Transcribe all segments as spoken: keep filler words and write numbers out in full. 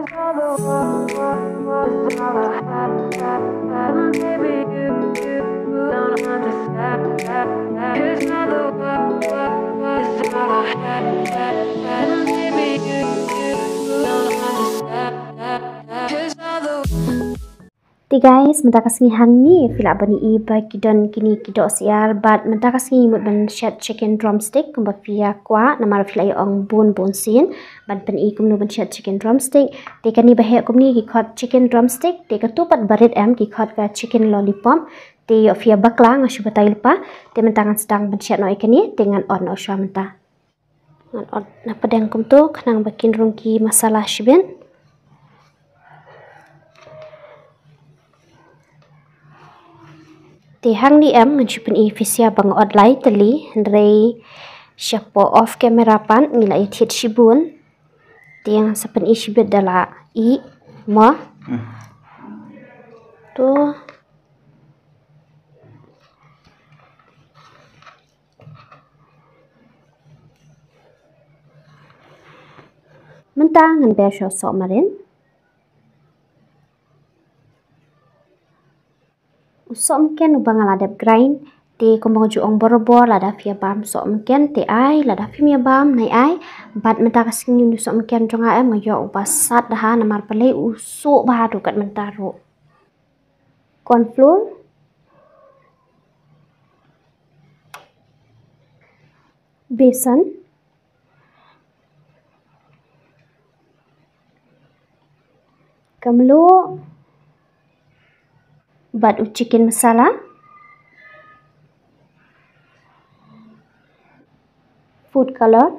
Ti guys, menta kasih hang ni fila bani i ba kidon kini kidok siar bat menta kasih mut ban Shet chicken drumstick kumba fia kwa namar fila i ong bun bun sin ban ban i kumnu ban Shet chicken drumstick te kani ba he kumni ki khot chicken drumstick te ka tupat barit em ki khot ka chicken lollipop te yo fia bakla ngasu batai lupa te menta ngan sedang ban Shet no ikani dengan on no sha menta ngan on na pedang kum tu kanang bakin rungki masalah shibun Ti hang ni em mencupan i fisia bang od lai teli ndrei siapo off camera pan ngila i tit shibun ti yang sapan i shibet dala i mo tu mentang ngan besho sok marin Usok mungkin ubang ladap grind ti kumbang juong borobor lada fia bam sok mungkin ti ai lada fia bam nai ai bat menta kasing usok mungkin jonga em ngayo ubasat dah namar pelai usuk baru kat mentaru corn flour besan kamlu Bat u chicken masala food color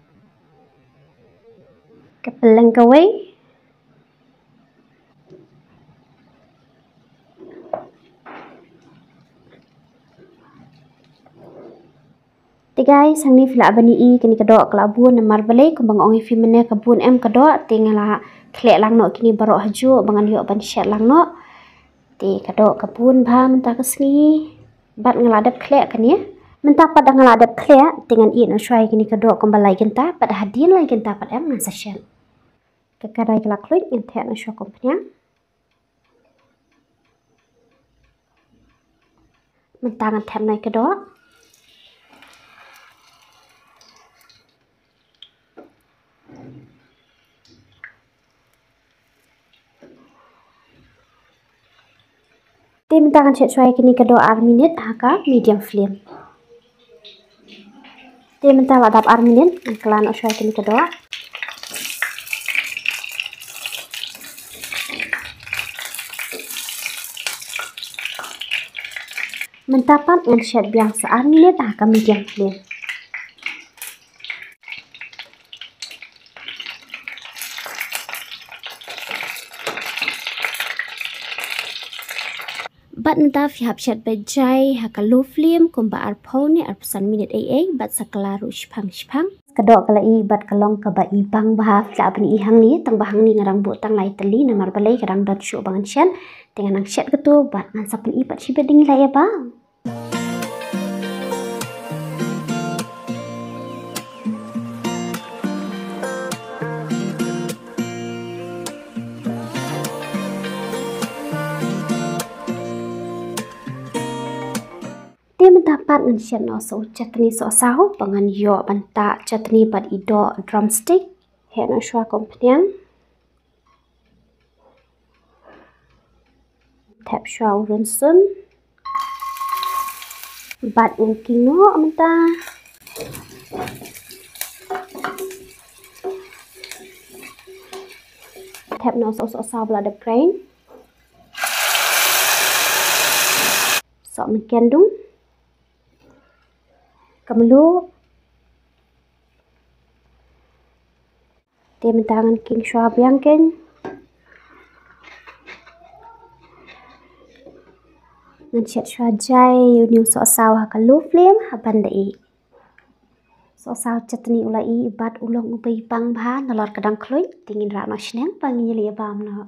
kapeleng kawai Ti guys hang ni fila bani i kini kedok kelabun namar balai kumbang ongi fi mene kabun em kedok tinggal klek lang no kini barok haju bangan yo ban Shet lang no Ti kadok kabun ba menta kesni bat ngeladap klek kan ya menta pada ngeladap klek dengan i no shwai kini kadok kembalai genta pada hadin lai genta pad em ngan Shet kekarai kelak luit yang tek no shwa kompenya menta ngan tem nai kadok Tim tangan Shet shwai kini kedua ar minit haka medium flame. Tim tangan ladap ar minit kelan shwai kini kedua. Mentapan ngan Shet biasa ar minit haka medium flame. Bat nta fihap Shet bejai haka low flame kumba ar Phoi ni ar pesan minit ai ai bat sakelaru shpang shpang kedok kala i bat kalong ka ba i bang bah fla bani i hang ni tang bahang ni ngarang bu tang lai teli namar balai kadang dot shu bangan Shet dengan nang Shet ketu bat ngan sapan i bat shibet ding lai ya ba Dia mendapat ngan Shet no so chutney so sao bangan yo banta chutney bat ido drumstick he no shwa kompenian tap shwa urun sun bat ungking no menta tap no so so sao bla de brain so mengkandung Kamlu Dia mentangan king shwa biangken Ngan Shet shwa jai yuniu so sao haka low flame haban dai So sao chutney ulai bat ulong ubai pang ba nalor kadang kloi tingin ra no shneng pangi li bam no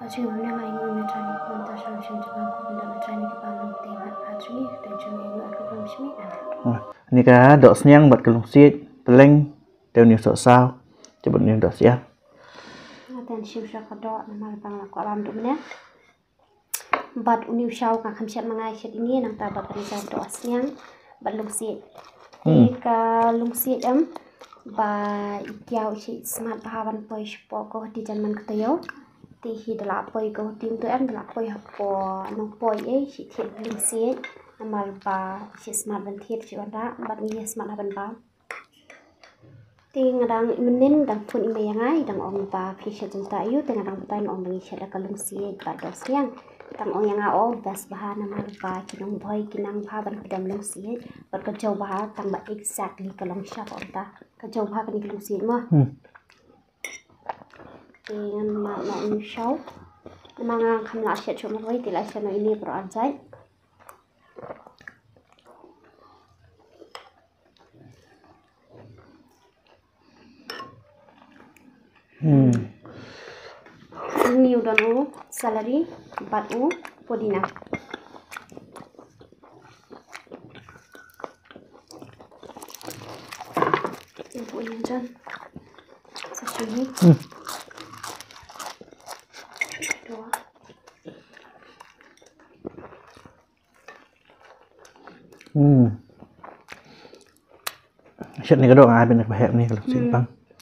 Asyik mana mai ni macam ni, kita selalu macam tu aku benda macam ni kita lalu tengok asyik ni, dan macam ni aku pun macam ni. Ni kah dok senyang buat kelung siet, peleng, teu ni sok sao, coba ni dok siap. Dan siapa kadok nama bang aku alam tu mana. Bat uniu shau kah kami siap mengai siat ini nang tabat kerja dok senyang, bat lung siet. Ni kah lung siet am, ba ikiau si smart bahawan Phoi shpo ko di zaman ketayo. Ti hi dalap Phoi ko tim tu am dalap Phoi hapo nong Phoi eh si thiet lung siet. Nama ba si smart ban thiet si wanda, bat ni smart ban ba. Ting ngadang imenin dang pun ime yang ai dang ong ba fisher jenta yu teng ngadang betai ong bangi syada kalung siet ba dos yang dang ong yang ao bas bahana mar ba kinong Phoi kinang ba ban kidam lung siet bat ka jau ba tang ba exactly kalong syap om ta ka jau ba kan kalung siet mo ting ma ma ong show mga kamla syat chuma Phoi tilai syano ini pro anjai. Hmm. Ini udah nu salary, bat u podina. Ibu ini jan, sashimi. Hmm. Dua. Hmm. Shet ni kadok ai ben bahep ni kalau simpang.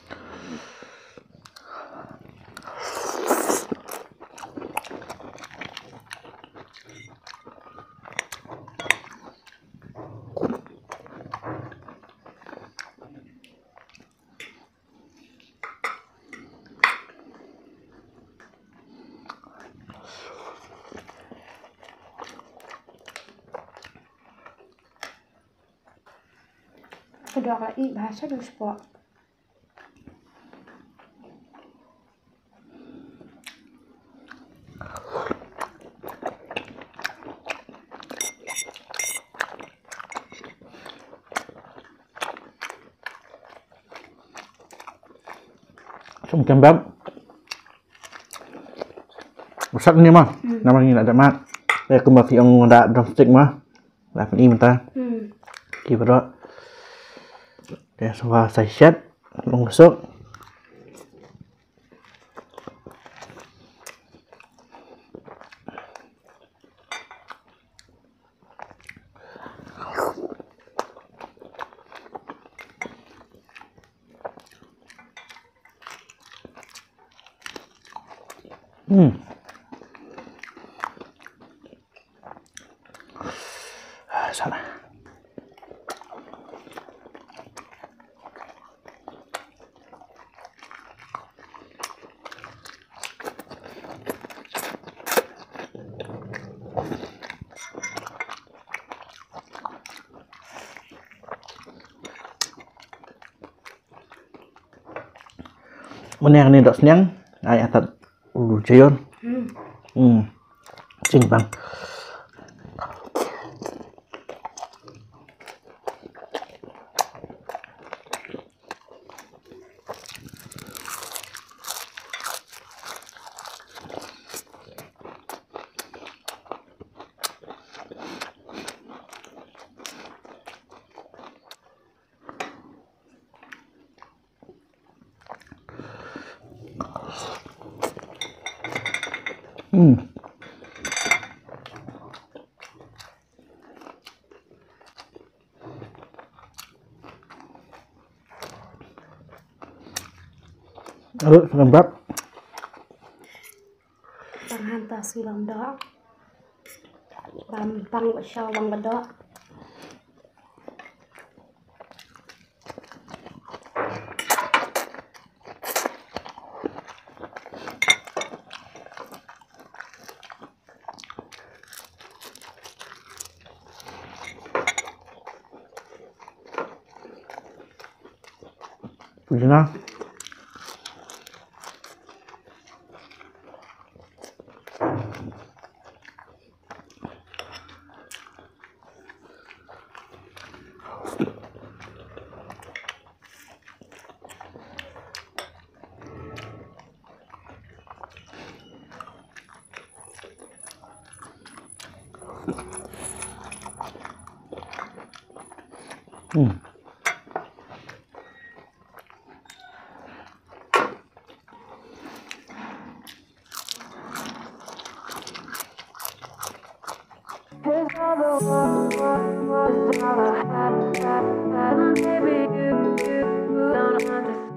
Kedua kali bahasa dulu sport. Macam bab. Besar ni mah. Nama ni nak ada mat. Saya kembali yang ada drumstick mah. Lah ni mentah. Hmm. Kira dia semua saya Shet masuk. Hmm. Salah. Mana yang ni dok senyang, ai atat ulu jayon. Hmm. Hmm. Cing bang. Hmm. Aduh, lembab. Panghantar silang dok. Bampang syawang bedok. Begini. Hmm. Baby, you, you don't understand.